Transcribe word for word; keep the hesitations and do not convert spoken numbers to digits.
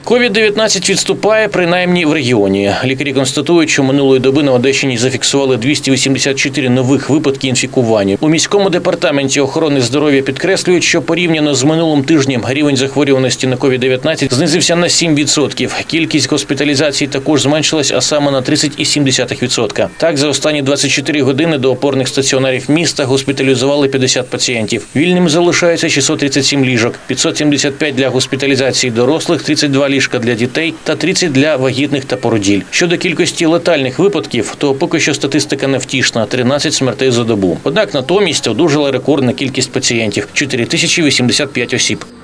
ковід дев'ятнадцять відступає, принаймні в регіоні. Лікарі констатують, що минулої доби на Одещині зафіксували двісті вісімдесят чотири нових випадки інфікування. У міському департаменті охорони здоров'я підкреслюють, що порівняно з минулим тижнем рівень захворюваності на ковід дев'ятнадцять знизився на сім відсотків. Кількість госпіталізацій також зменшилась, а саме на тридцять цілих сім десятих відсотка. Так, за останні двадцять чотири години до опорних стаціонарів міста госпіталізували п'ятдесят пацієнтів. Вільним залишається шістсот тридцять сім ліжок, п'ятсот сімдесят п'ять для госпіталізації дорослих, тридцять два ліжка для дітей та тридцять для вагітних та породіль. Щодо кількості летальних випадків, то поки що статистика невтішна – тринадцять смертей за добу. Однак натомість одужала рекордна кількість пацієнтів – чотири тисячі вісімдесят п'ять осіб.